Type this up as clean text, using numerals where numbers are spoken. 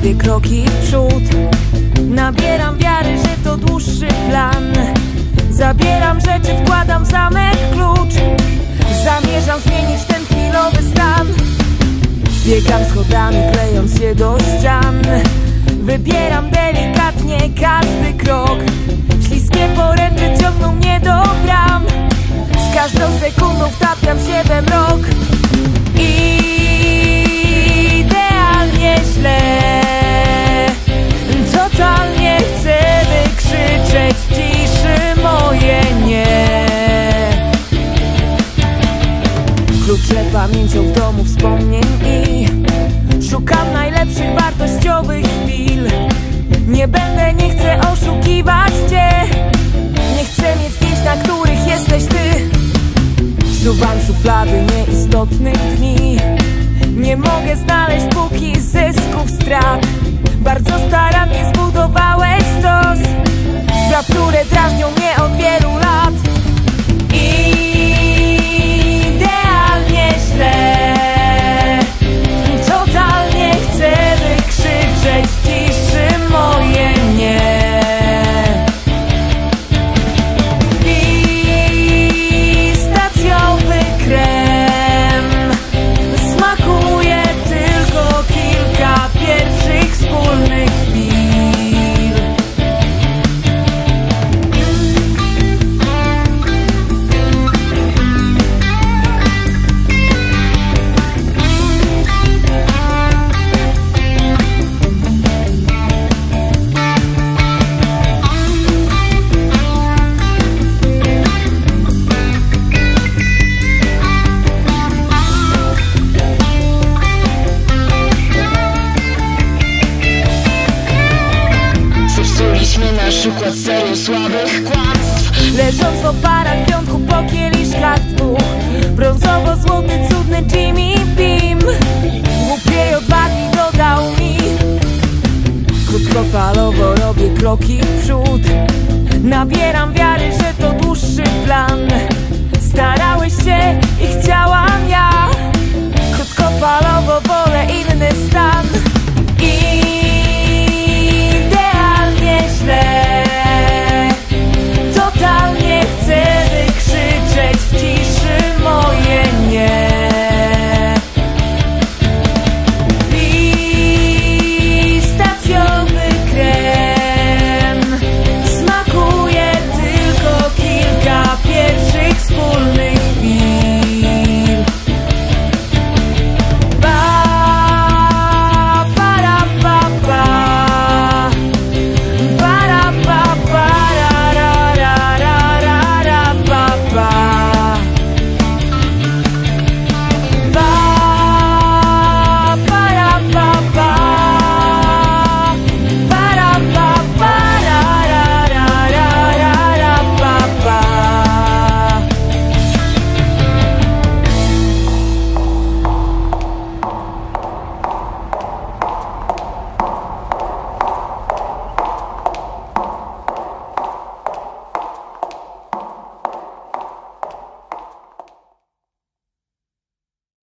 robię kroki w przód. Nabieram wiary, że to dłuższy plan. Zabieram rzeczy, wkładam w zamek klucz. Zamierzam zmienić ten chwilowy stan. Zbiegam schodami, klejąc się do ścian. Wybieram delikatnie każdy krok. Śliskie poręcze ciągną mnie do bram. Z każdą sekundą wtapiam się we mrok. Idealnie źle. Totalnie chcę wykrzyczeć w ciszy moje nie. Kluczę pamięcią w domu wspomnień i szukam najlepszych, wartościowych chwil. Nie będę, nie chcę oszukiwać cię. Nie chcę mieć zdjęć, na których jesteś ty. Wsuwam szuflady nieistotnych dni. Nie mogę znaleźć póki zysków, strat. Bardzo starannie zbudowałeś stos spraw, które drażnią mnie od wielu lat. Idealnie źle. Totalnie chcę wykrzyczeć w ciszy moje nie. Pistacjowy krem smakuje tylko kilka pierwszych wspólnych chwil. Nasz układ serii słabych kłamstw. Leżąc w oparach piątku po kieliszkach dwóch. Brązowo-złoty, cudny Jimmy Beam głupiej odwagi dodał mi. Krótkofalowo robię kroki w przód. Nabieram wiary, że to